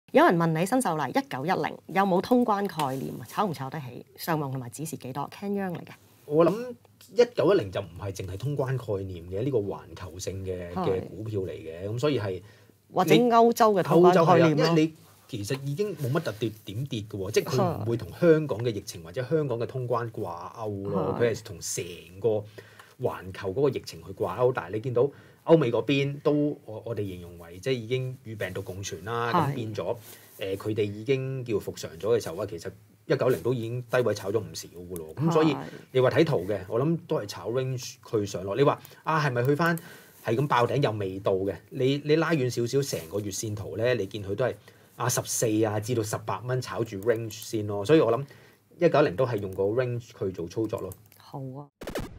有人問你新秀麗1910有冇通關概念，炒唔炒得起？上望同埋指示幾多 ？Ken Young 嚟嘅。 我諗1910就唔係淨係通關概念嘅，呢個環球性嘅股票嚟嘅，咁所以係或者歐洲嘅通關概念咯。 因為你其實已經冇乜特別點跌嘅喎，即係佢唔會同香港嘅疫情或者香港嘅通關掛鈎咯，佢係同成個環球嗰個疫情去掛鈎。但係你見到歐美嗰邊都我哋形容為即係已經與病毒共存啦，咁變咗佢哋已經叫復常咗嘅時候啊，其實1910都已經低位炒咗唔少嘅咯。咁所以你話睇圖嘅，我諗都係炒 range 佢上落。你話係咪去翻係咁爆頂又未到嘅？你拉遠少少成個月線圖咧，你見佢都係14至到18蚊炒住 range 先咯。所以我諗1910都係用個 range 去做操作咯。 好啊。